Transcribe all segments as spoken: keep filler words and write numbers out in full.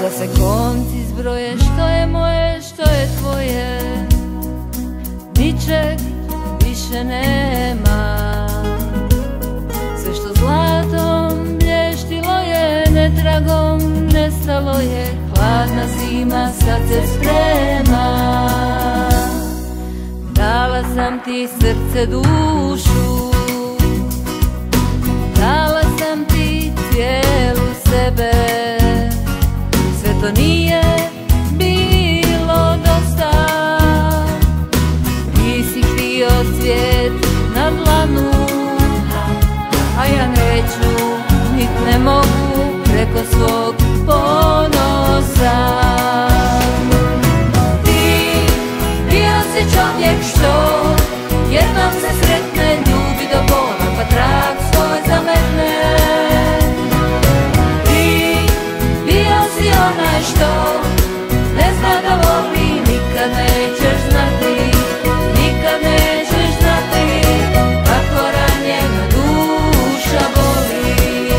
da se konci zbroje, što je moje, što je tvoje, ničeg više nema. Sve što zlatom blještilo je, netragom nestalo je, hladna zima sad se sprema. Dala sam ti srce, dušu, dala sam ti cijelu sebe, sve to nije bilo dosta. Ti si htio svijet na dlanu, a ja neću, nit ne mogu preko svog ponosa. Ti bio si čovjek što jednom se sretne, ljubi do bola pa trag svoj zametne. Ti bio si onaj što ne zna da voli, nikad nećeš znati, nikad nećeš znati kako ranjena duša boli.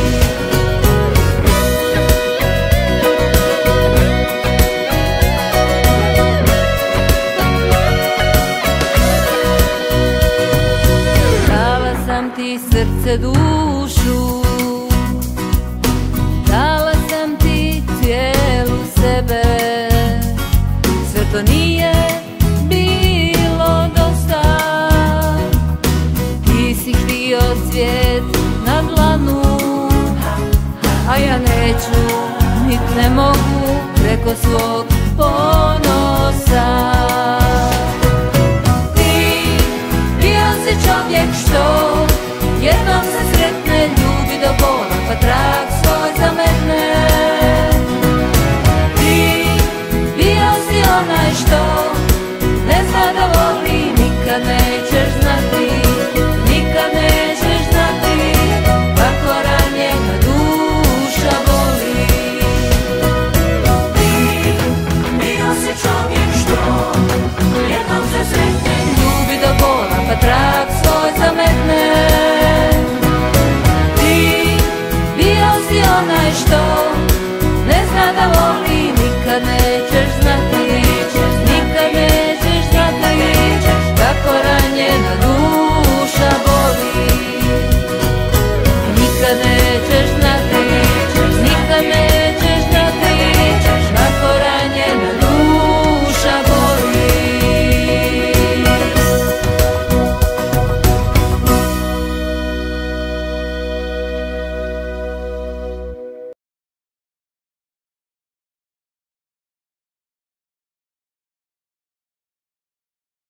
Dala sam ti srce, dušu, dala sam ti cijelu sebe, sve to nije bilo dosta. Ti si htio svijet na dlanu, a ja neću, nit ne mogu preko svog ponosa. Ti bio si čovjek što jednom se sretne, ljubi do bola pa trag svoj zametne. Ti bio si onaj što ne zna da voli, nikad nećeš znati, nikad nećeš znati kako ranjena duša boli. Ti bio si čovjek što jednom se sretne, ljubi do bola pa trag svoj zametne. Ti bio si onaj što